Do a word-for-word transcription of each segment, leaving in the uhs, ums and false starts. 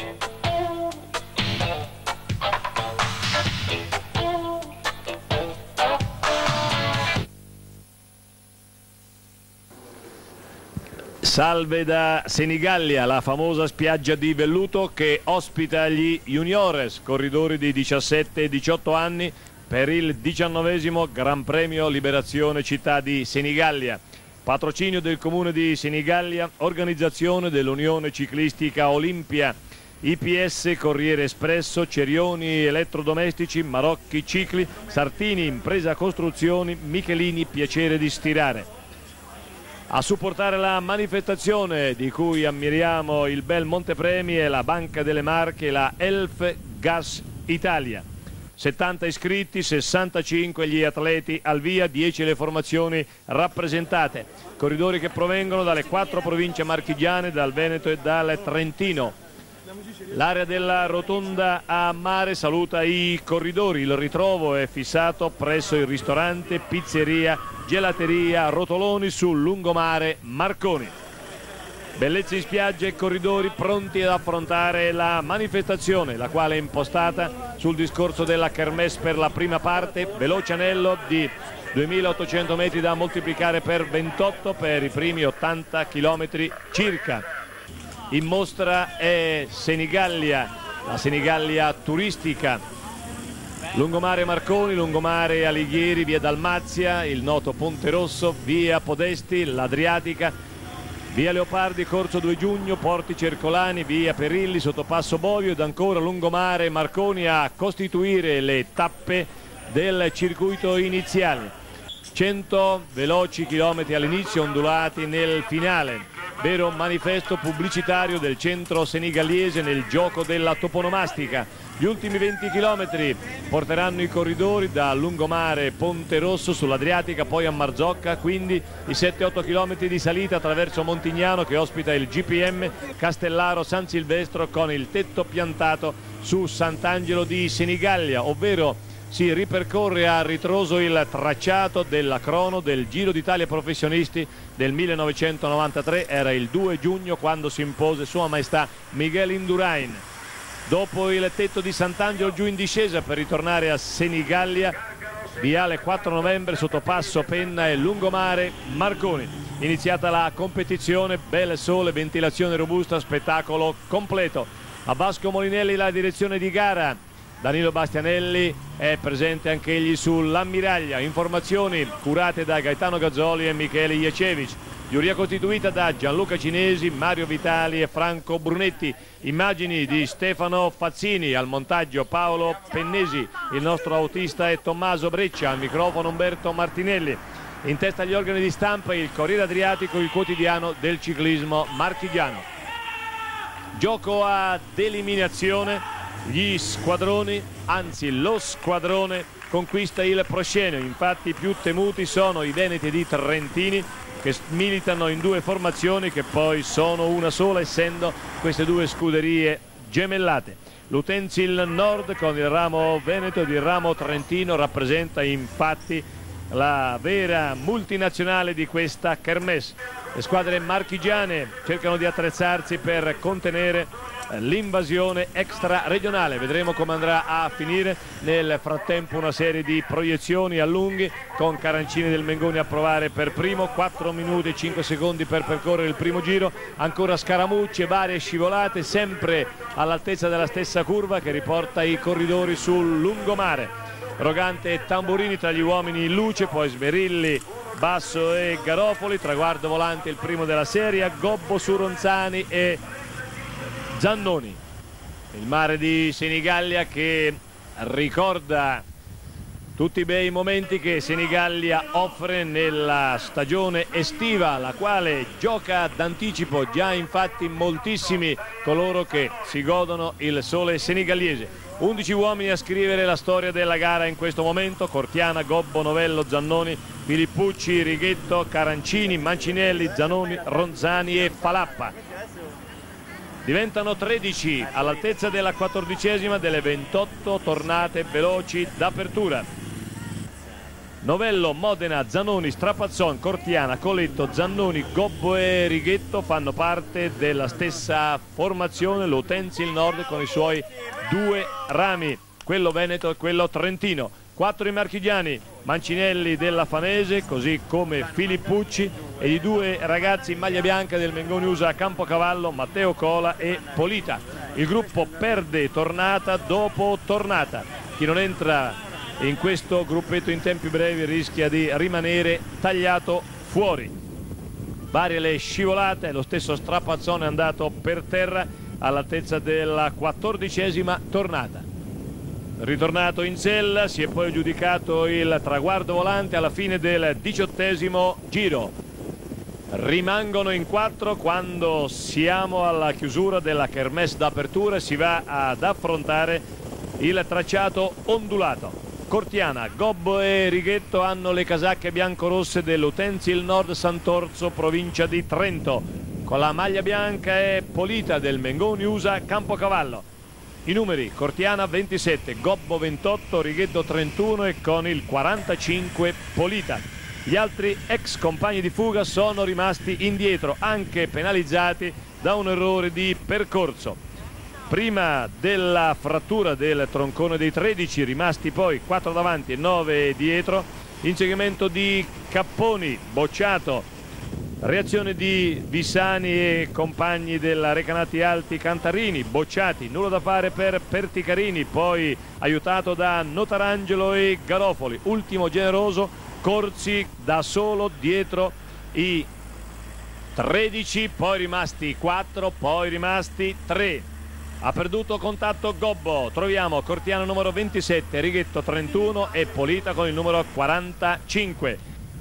Salve da Senigallia, la famosa spiaggia di velluto che ospita gli juniores, corridori di diciassette e diciotto anni per il diciannovesimo Gran Premio Liberazione Città di Senigallia. Patrocinio del Comune di Senigallia, organizzazione dell'Unione Ciclistica Olimpia, I P S Corriere Espresso, Cerioni Elettrodomestici, Marocchi Cicli, Sartini Impresa Costruzioni, Michelini Piacere di Stirare. A supportare la manifestazione di cui ammiriamo il bel montepremi è la Banca delle Marche e la Elf Gas Italia. settanta iscritti, sessantacinque gli atleti al via, dieci le formazioni rappresentate. Corridori che provengono dalle quattro province marchigiane, dal Veneto e dal Trentino. L'area della rotonda a mare saluta i corridori. Il ritrovo è fissato presso il ristorante Pizzeria Gelateria Rotoloni sul lungomare Marconi. Bellezze in spiaggia e corridori pronti ad affrontare la manifestazione, la quale è impostata sul discorso della kermesse per la prima parte, veloce anello di duemilaottocento metri da moltiplicare per ventotto per i primi ottanta chilometri circa. In mostra è Senigallia, la Senigallia turistica, lungomare Marconi, lungomare Alighieri, via Dalmazia, il noto Ponte Rosso, via Podesti, l'Adriatica, via Leopardi, Corso due Giugno, Portici Ercolani, via Perilli, Sottopasso Bovio ed ancora lungomare Marconi a costituire le tappe del circuito iniziale. cento veloci chilometri all'inizio, ondulati nel finale. Vero manifesto pubblicitario del centro senigallese nel gioco della toponomastica. Gli ultimi venti chilometri porteranno i corridori da lungomare Ponte Rosso sull'Adriatica, poi a Marzocca, quindi i sette otto chilometri di salita attraverso Montignano che ospita il G P M Castellaro San Silvestro con il tetto piantato su Sant'Angelo di Senigallia, ovvero si ripercorre a ritroso il tracciato della crono del Giro d'Italia Professionisti del millenovecentonovantatré, era il due giugno quando si impose Sua Maestà Miguel Indurain. Dopo il tetto di Sant'Angelo giù in discesa per ritornare a Senigallia, viale quattro novembre, Sottopasso Penna e lungomare Marconi. Iniziata la competizione, bel sole, ventilazione robusta, spettacolo completo. A Basco Molinelli la direzione di gara. Danilo Bastianelli è presente anche egli sull'ammiraglia. Informazioni curate da Gaetano Gazzoli e Michele Iecevic. Giuria costituita da Gianluca Cinesi, Mario Vitali e Franco Brunetti. Immagini di Stefano Fazzini, al montaggio Paolo Pennesi. Il nostro autista è Tommaso Breccia, al microfono Umberto Martinelli. In testa agli organi di stampa il Corriere Adriatico, il quotidiano del ciclismo marchigiano. Gioco ad eliminazione. Gli squadroni, anzi lo squadrone conquista il proscenio, infatti i più temuti sono i veneti ed i trentini che militano in due formazioni che poi sono una sola essendo queste due scuderie gemellate. L'Utenzil Nord con il ramo veneto ed il ramo trentino rappresenta infatti la vera multinazionale di questa kermesse. Le squadre marchigiane cercano di attrezzarsi per contenere l'invasione extra regionale, vedremo come andrà a finire. Nel frattempo una serie di proiezioni a lunghi con Carancini del Mengoni a provare per primo, quattro minuti e cinque secondi per percorrere il primo giro, ancora scaramucce, varie scivolate sempre all'altezza della stessa curva che riporta i corridori sul lungomare. Rogante e Tamburini tra gli uomini in luce, poi Smerilli, Basso e Garofoli, traguardo volante il primo della serie, Gobbo su Ronzani e Zannoni. Il mare di Senigallia che ricorda tutti i bei momenti che Senigallia offre nella stagione estiva, la quale gioca d'anticipo già infatti moltissimi coloro che si godono il sole senigallese. undici uomini a scrivere la storia della gara in questo momento: Cortiana, Gobbo, Novello, Zannoni, Filippucci, Righetto, Carancini, Mancinelli, Zanoni, Ronzani e Palappa. Diventano tredici all'altezza della quattordicesima delle ventotto tornate veloci d'apertura. Novello, Modena, Zanoni, Strapazzon, Cortiana, Coletto, Zannoni, Gobbo e Righetto fanno parte della stessa formazione, l'Utenzil Nord con i suoi due rami, quello veneto e quello trentino. Quattro i marchigiani, Mancinelli della Fanese, così come Filippucci, e i due ragazzi in maglia bianca del Mengoni U S A Campocavallo, Matteo Cola e Polita. Il gruppo perde tornata dopo tornata. Chi non entra in questo gruppetto in tempi brevi rischia di rimanere tagliato fuori. Varie le scivolate, lo stesso Strapazzone è andato per terra all'altezza della quattordicesima tornata. Ritornato in sella, si è poi aggiudicato il traguardo volante alla fine del diciottesimo giro. Rimangono in quattro quando siamo alla chiusura della kermesse d'apertura e si va ad affrontare il tracciato ondulato. Cortiana, Gobbo e Righetto hanno le casacche biancorosse dell'Utenzil Nord Sant'Orzo, provincia di Trento. Con la maglia bianca è Polita del Mengoni U S A Campocavallo. I numeri: Cortiana ventisette, Gobbo ventotto, Righetto trentuno e con il quarantacinque Polita. Gli altri ex compagni di fuga sono rimasti indietro, anche penalizzati da un errore di percorso. Prima della frattura del troncone dei tredici, rimasti poi quattro davanti e nove dietro, inseguimento di Capponi, bocciato, reazione di Vissani e compagni della Recanati Alti Cantarini, bocciati, nulla da fare per Perticarini, poi aiutato da Notarangelo e Garofoli, ultimo generoso Corsi da solo dietro i tredici, poi rimasti quattro, poi rimasti tre. Ha perduto contatto Gobbo, troviamo Cortiano numero ventisette, Righetto trentuno e Polita con il numero quarantacinque.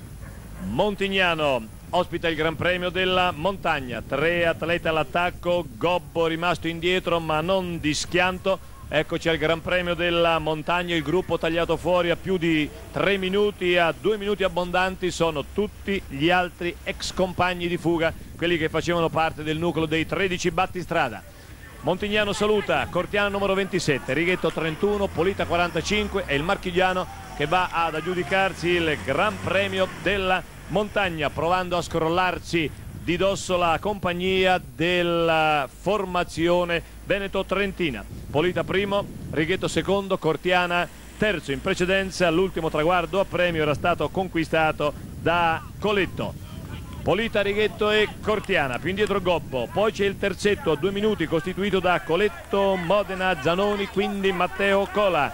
Montignano ospita il Gran Premio della Montagna, tre atleti all'attacco, Gobbo rimasto indietro ma non di schianto. Eccoci al Gran Premio della Montagna, il gruppo tagliato fuori a più di tre minuti, a due minuti abbondanti sono tutti gli altri ex compagni di fuga, quelli che facevano parte del nucleo dei tredici battistrada. Montignano saluta Cortiano numero ventisette, Righetto trentuno, Polita quarantacinque e il marchigiano che va ad aggiudicarsi il Gran Premio della Montagna, provando a scrollarsi di dosso la compagnia della formazione veneto-trentina. Polita primo, Righetto secondo, Cortiana terzo. In precedenza l'ultimo traguardo a premio era stato conquistato da Coletto. Polita, Righetto e Cortiana, più indietro Gobbo, poi c'è il terzetto a due minuti costituito da Coletto, Modena, Zanoni, quindi Matteo Cola.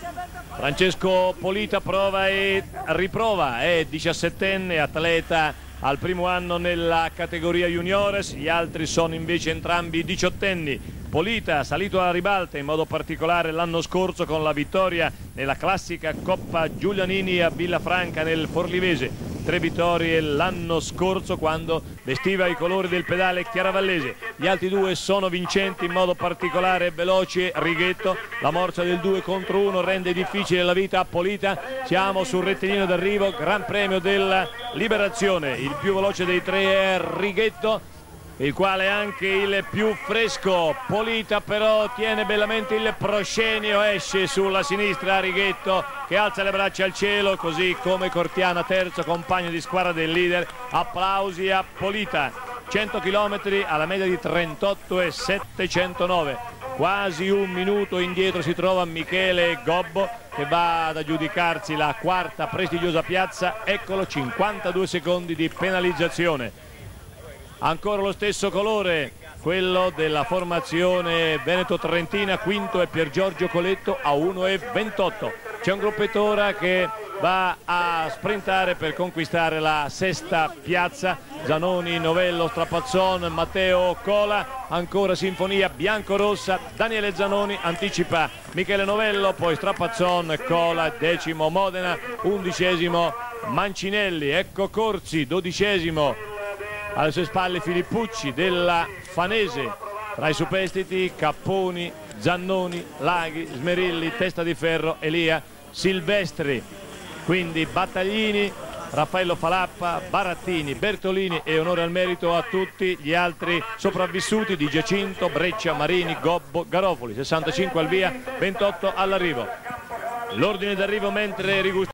Francesco Polita prova e riprova, è diciassettenne, atleta al primo anno nella categoria juniores, gli altri sono invece entrambi diciottenni. Polita salito alla ribalta in modo particolare l'anno scorso con la vittoria nella classica Coppa Giulianini a Villafranca nel Forlivese. Tre vittorie l'anno scorso quando vestiva i colori del pedale chiaravallese. Gli altri due sono vincenti, in modo particolare veloce Righetto. La morsa del due contro uno rende difficile la vita a Polita. Siamo sul rettilineo d'arrivo, Gran Premio della Liberazione. Il più veloce dei tre è Righetto, il quale è anche il più fresco. Polita però tiene bellamente il proscenio, esce sulla sinistra Righetto che alza le braccia al cielo, così come Cortiana terzo, compagno di squadra del leader. Applausi a Polita. Cento chilometri alla media di trentotto e settecentonove, quasi un minuto indietro si trova Michele Gobbo che va ad aggiudicarsi la quarta prestigiosa piazza. Eccolo, cinquantadue secondi di penalizzazione. Ancora lo stesso colore, quello della formazione veneto-trentina, quinto è Pier Giorgio Coletto a uno e ventotto. C'è un gruppetto ora che va a sprintare per conquistare la sesta piazza. Zanoni, Novello, Strapazzon, Matteo Cola, ancora sinfonia bianco-rossa. Daniele Zanoni anticipa Michele Novello, poi Strapazzon, Cola, decimo Modena, undicesimo Mancinelli. Ecco Corsi, dodicesimo. Alle sue spalle Filippucci della Fanese. Tra i superstiti Capponi, Zannoni, Laghi, Smerilli, Testa di Ferro, Elia, Silvestri. Quindi Battaglini, Raffaello Falappa, Barattini, Bertolini e onore al merito a tutti gli altri sopravvissuti di Giacinto, Breccia, Marini, Gobbo, Garofoli. sessantacinque al via, ventotto all'arrivo. L'ordine d'arrivo mentre Rigusti